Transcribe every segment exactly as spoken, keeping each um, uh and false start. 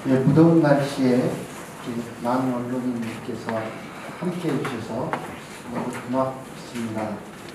네, 무더운 날씨에 많은 언론인들께서 함께 해주셔서 너무 고맙습니다.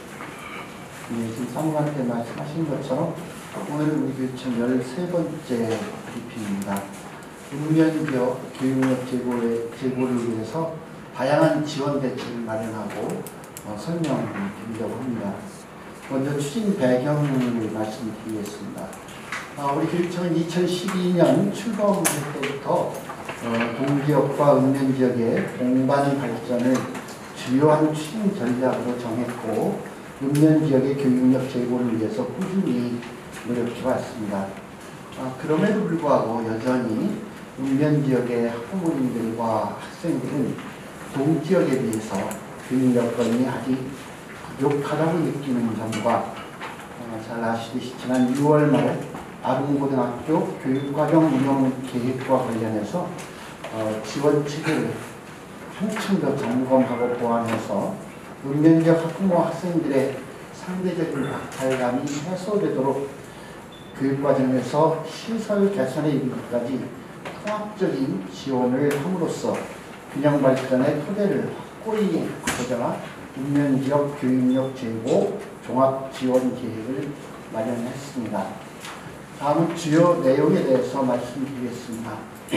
네, 지금 사무관께 말씀하신 것처럼 오늘은 우리 교육청 열세 번째 브리핑입니다. 읍면지역 교육력 제고에, 제고를 위해서 다양한 지원 대책을 마련하고 어, 설명을 드리려고 합니다. 먼저 추진 배경을 말씀드리겠습니다. 아, 우리 교육청은 이천십이 년 출범할 때부터 어, 동지역과 읍면지역의 동반 발전을 주요한 추진 전략으로 정했고 읍면지역의 교육력 제고를 위해서 꾸준히 노력해왔습니다. 아, 그럼에도 불구하고 여전히 읍면지역의 학부모님들과 학생들은 동지역에 비해서 교육 여건이 아직 부족하다고 느끼는 점과 어, 잘 아시듯이 지난 유월 말 아동고등학교 교육과정 운영 계획과 관련해서 어, 지원 체계를 한층 더 점검하고 보완해서 읍면지역 학부모 학생들의 상대적인 박탈감이 해소되도록 교육과정에서 시설 개선에 이르기까지 통합적인 지원을 함으로써 균형 발전의 토대를 확고히 하고자 읍면지역 교육력 제고 종합지원 계획을 마련했습니다. 다음은 주요 내용에 대해서 말씀드리겠습니다.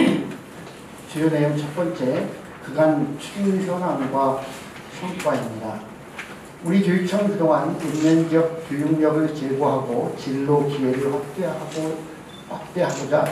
주요 내용 첫 번째, 그간 추진 현황과 성과입니다. 우리 교육청은 그동안 읍면지역 교육력을 제고하고 진로 기회를 확대하고, 확대하고자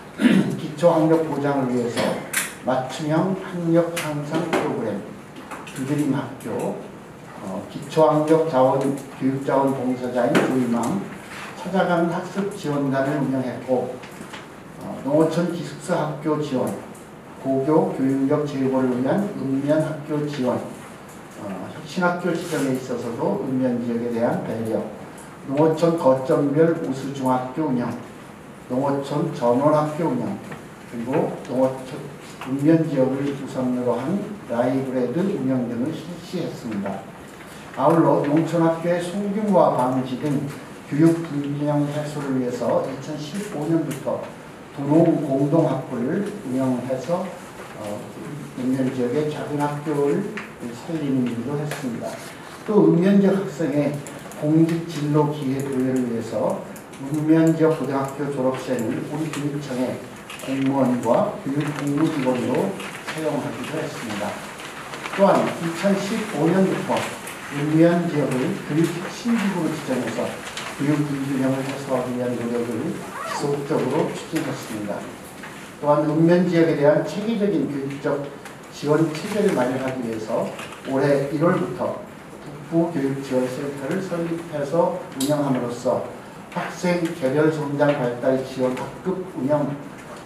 기초학력 보장을 위해서 맞춤형 학력 향상 프로그램, 두드림 학교, 어, 기초학력 자원, 교육자원 봉사자인 조이망, 찾아가는 학습 지원단을 운영했고 어, 농어촌 기숙사 학교 지원, 고교 교육력 제고를 위한 읍면 학교 지원, 어, 혁신학교 지정에 있어서도 읍면 지역에 대한 배려, 농어촌 거점별 우수 중학교 운영, 농어촌 전원학교 운영, 그리고 농어촌 읍면 지역을 우선으로 한 라이브레드 운영 등을 실시했습니다. 아울러 농촌학교의 소규모화 방지 등 교육 불균형 해소를 위해서 이천십오 년부터 도농 공동학부를 운영해서 어, 읍면 지역의 작은 학교를 살리는 일도 했습니다. 또 읍면 지역 학생의 공직 진로 기회 도래를 위해서 읍면 지역 고등학교 졸업생을 우리 교육청의 공무원과 교육 공무직원으로 채용하기도 했습니다. 또한 이천십오 년부터 읍면 지역을 교육 혁신지구로 지정해서 교육 불균형을 해소하기 위한 노력을 지속적으로 추진했습니다. 또한 읍면 지역에 대한 체계적인 교육적 지원 체계를 마련하기 위해서 올해 일월부터 북부교육지원센터를 설립해서 운영함으로써 학생 개별 성장 발달 지원 학급 운영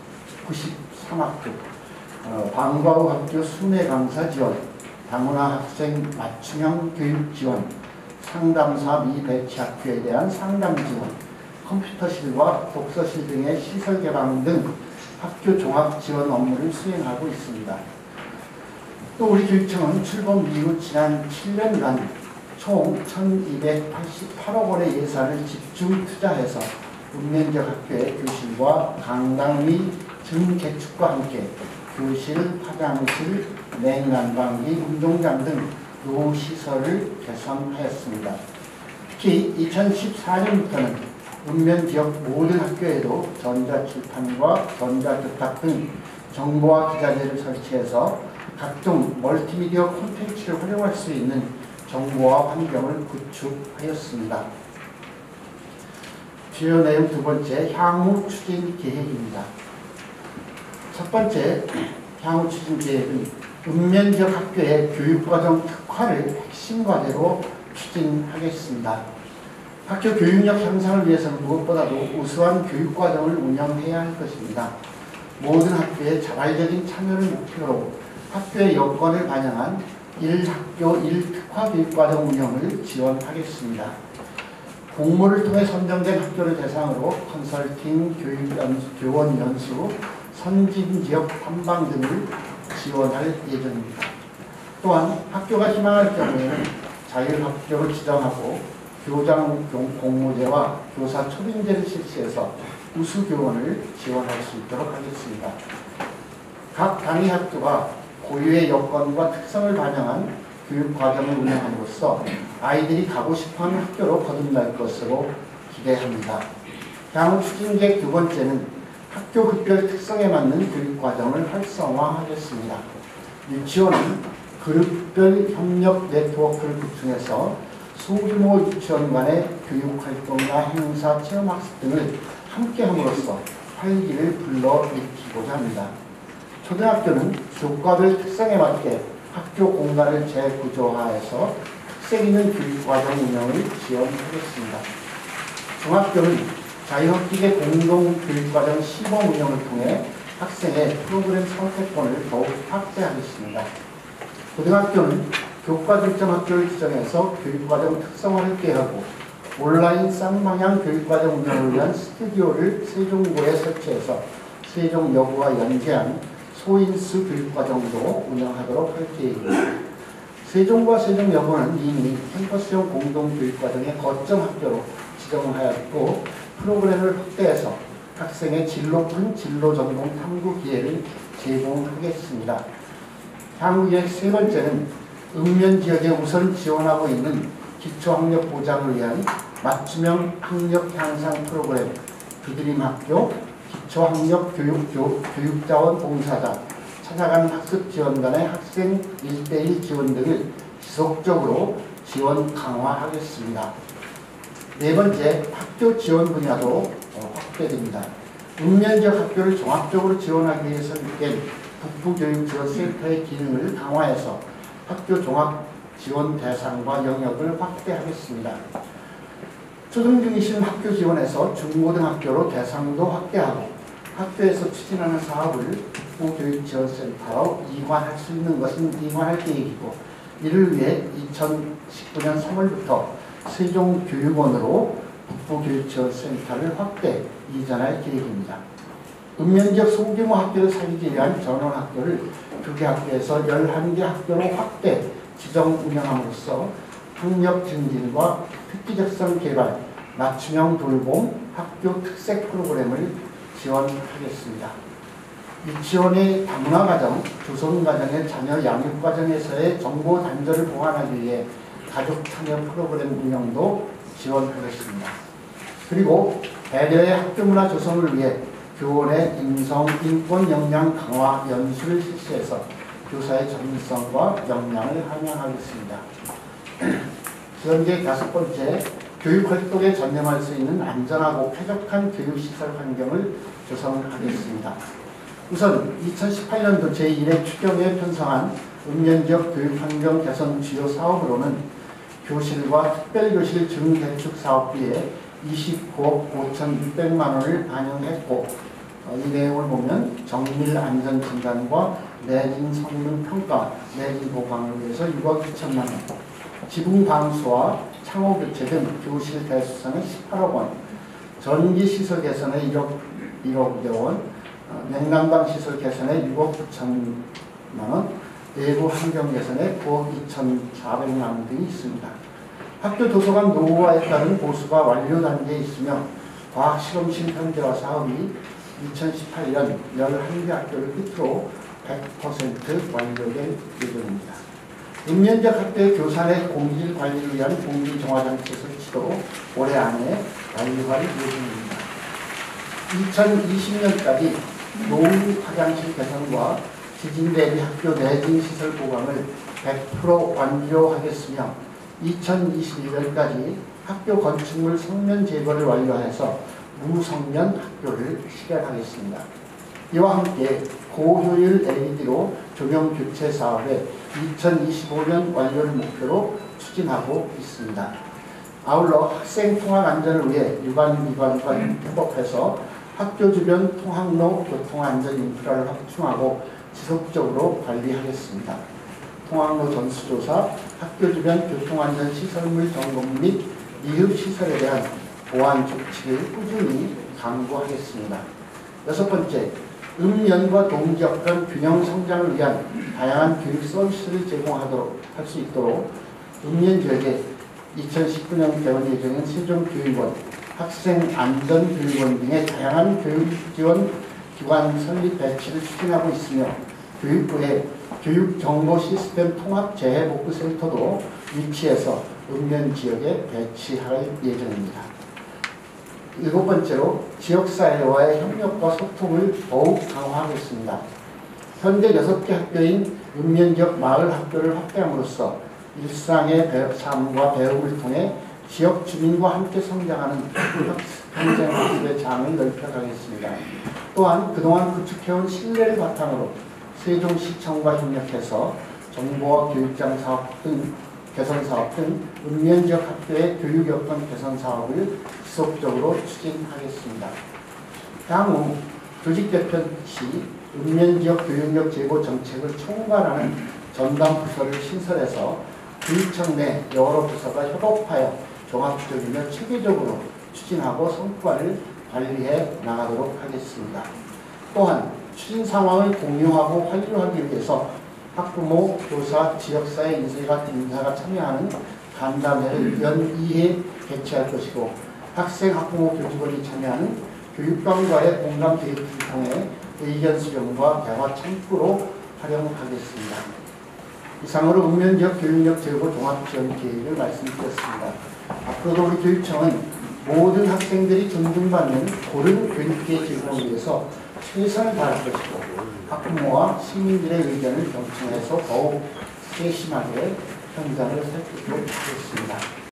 구십삼 학급, 어, 방과 후 학교 순회 강사 지원, 다문화 학생 맞춤형 교육 지원, 상담사 미배치 학교에 대한 상담 지원, 컴퓨터실과 독서실 등의 시설 개방 등 학교 종합 지원 업무를 수행하고 있습니다. 또 우리 교육청은 출범 이후 지난 칠 년간 총 천이백팔십팔억 원의 예산을 집중 투자해서 읍면지역 학교의 교실과 강당 및 증개축과 함께 교실, 화장실, 냉난방기, 운동장 등 노시설을 개선하였습니다. 특히 이천십사 년부터는 읍면지역 모든 학교에도 전자칠판과 전자교탁 등 정보화 기자재를 설치해서 각종 멀티미디어 콘텐츠를 활용할 수 있는 정보화 환경을 구축하였습니다. 주요 내용 두 번째, 향후 추진 계획입니다. 첫 번째, 향후 추진 계획은 읍면지역 학교의 교육과정 특화를 핵심 과제로 추진하겠습니다. 학교 교육력 향상을 위해서는 무엇보다도 우수한 교육과정을 운영해야 할 것입니다. 모든 학교의 자발적인 참여를 목표로 학교의 여건을 반영한 일 학교 일 특화 교육과정 운영을 지원하겠습니다. 공모를 통해 선정된 학교를 대상으로 컨설팅, 교육 연수, 교원 연수, 선진지역 탐방 등을 지원할 예정입니다. 또한 학교가 희망할 경우에는 자율학교로 지정하고 교장 공모제와 교사 초빙제를 실시해서 우수교원을 지원할 수 있도록 하겠습니다. 각 단위 학교가 고유의 여건과 특성을 반영한 교육과정을 운영함으로써 아이들이 가고 싶어하는 학교로 거듭날 것으로 기대합니다. 향후 추진계획 두 번째는 학교 급별 특성에 맞는 교육과정을 활성화하겠습니다. 유치원은 그룹별 협력 네트워크를 구축해서 소규모 유치원 간의 교육활동과 행사, 체험학습 등을 함께함으로써 활기를 불러일으키고자 합니다. 초등학교는 교과별 특성에 맞게 학교 공간을 재구조화해서 특색 있는 교육과정 운영을 지원하겠습니다. 중학교는 자유학기계 공동교육과정 시범 운영을 통해 학생의 프로그램 선택권을 더욱 확대하겠습니다. 고등학교는 교과 중점 학교를 지정해서 교육과정 특성화를 꾀하고 온라인 쌍방향 교육과정 운영을 위한 스튜디오를 세종고에 설치해서 세종여고와 연계한 소인수 교육과정도 운영하도록 할 계획입니다. 세종과 세종여고는 이미 캠퍼스형 공동교육과정의 거점 학교로 지정하였고 프로그램을 확대해서 학생의 질 높은 진로 전공 탐구 기회를 제공하겠습니다. 향후 계획 세 번째는 읍면 지역에 우선 지원하고 있는 기초학력 보장을 위한 맞춤형 학력 향상 프로그램 두드림학교, 기초학력 교육, 교육자원 봉사자, 찾아가는 학습 지원단의 학생 일 대일 지원 등을 지속적으로 지원 강화하겠습니다. 네 번째, 학교 지원 분야도 확대됩니다. 읍면 지역 학교를 종합적으로 지원하기 위해서 설립된 북부교육지원센터의 기능을 강화해서 학교 종합 지원 대상과 영역을 확대하겠습니다. 초등중심 학교 지원에서 중고등학교로 대상도 확대하고 학교에서 추진하는 사업을 북부교육지원센터로 이관할 수 있는 것은 이관할 계획이고 이를 위해 이천십구 년 삼월부터 세종교육원으로 북부교육지원센터를 확대 이전할 계획입니다. 읍면지역 소규모 학교를 살리기 위한 전원학교를 두 개 학교에서 열한 개 학교로 확대 지정 운영함으로써 학력 증진과 특기적성 개발, 맞춤형 돌봄, 학교 특색 프로그램을 지원하겠습니다. 유치원의 다문화가정, 조선가정의 자녀 양육과정에서의 정보 단절을 보완하기 위해 가족 참여 프로그램 운영도 지원하겠습니다. 그리고 배려의 학교문화 조성을 위해 교원의 인성, 인권 역량 강화 연수를 실시해서 교사의 전문성과 역량을 함양하겠습니다. 지원계획 다섯 번째, 교육활동에 전념할 수 있는 안전하고 쾌적한 교육시설 환경을 조성하겠습니다. 우선 이천십팔 년도 제일 회 추경에 편성한 읍면지역 교육환경 개선 주요 사업으로는 교실과 특별교실 증대축 사업비에 이십구억 오천육백만 원을 반영했고 어, 이 내용을 보면 정밀 안전 진단과 내진 성능 평가, 내진 보강을 위해서 육억 이천만 원, 지붕 방수와 창호 교체 등 교실 대수선에 십팔억 원, 전기 시설 개선에 일억 원, 어, 냉난방 시설 개선에 육억 구천만 원, 내부 환경 개선에 구억 이천사백만 원 등이 있습니다. 학교 도서관 노후화에 따른 보수가 완료 단계에 있으며 과학실험실 현대화 사업이 이천십팔 년 열한 개 학교를 끝으로 백 퍼센트 완료될 예정입니다. 읍면지역 학교의 교사 공기질 관리를 위한 공기정화장치 설치도 올해 안에 완료할 예정입니다. 이천이십 년까지 노후 화장실 개선과 지진 대비 학교 내진 시설 보강을 백 퍼센트 완료하겠으며 이천이십일 년까지 학교 건축물 성면 제거를 완료해서 무성면 학교를 실현하겠습니다. 이와 함께 고효율 엘이디로 조명 교체 사업에 이천이십오 년 완료를 목표로 추진하고 있습니다. 아울러 학생 통학 안전을 위해 유관기관과 협업해서 학교 주변 통학로 교통안전 인프라를 확충하고 지속적으로 관리하겠습니다. 통학로 전수조사, 학교 주변 교통안전 시설물 점검 및 미흡시설에 대한 보안 조치를 꾸준히 강구하겠습니다. 여섯 번째, 읍면과 동지역 간 균형 성장을 위한 다양한 교육 서비스를 제공하도록 할 수 있도록 읍면 지역에 이천십구 년 개원 예정인 세종교육원, 학생 안전교육원 등의 다양한 교육 지원 기관 설립 배치를 추진하고 있으며 교육부의 교육정보 시스템 통합 재해복구센터도 위치해서 읍면 지역에 배치할 예정입니다. 일곱 번째로 지역사회와의 협력과 소통을 더욱 강화하겠습니다. 현재 여섯 개 학교인 읍면 지역 마을 학교를 확대함으로써 일상의 삶과 배움을 통해 지역 주민과 함께 성장하는 평생학습의 장을 넓혀가겠습니다. 또한 그동안 구축해온 신뢰를 바탕으로 세종시청과 협력해서 정보와 교육장 사업 등 개선 사업 등 읍면 지역 학교의 교육 여건 개선 사업을 지속적으로 추진하겠습니다. 향후 조직 개편 시 읍면 지역 교육력 제고 정책을 총괄하는 전담 부서를 신설해서 교육청 내 여러 부서가 협업하여 종합적이며 체계적으로 추진하고 성과를 관리해 나가도록 하겠습니다. 또한 추진 상황을 공유하고 활용하기 위해서 학부모, 교사, 지역사회 인사 같은 인사가 참여하는 간담회를 연 이 회 개최할 것이고 학생, 학부모, 교직원이 참여하는 교육감과의 공감 대립을 통해 의견 수렴과 대화 창구로 활용하겠습니다. 이상으로 읍면 지역 교육력 제고 종합 지원 계획을 말씀드렸습니다. 앞으로도 우리 교육청은 모든 학생들이 존중받는 고른 교육계 제공을 위해서 최선을 다할 것이고 학부모와 시민들의 의견을 경청해서 더욱 세심하게 현장을 살피도록 하겠습니다.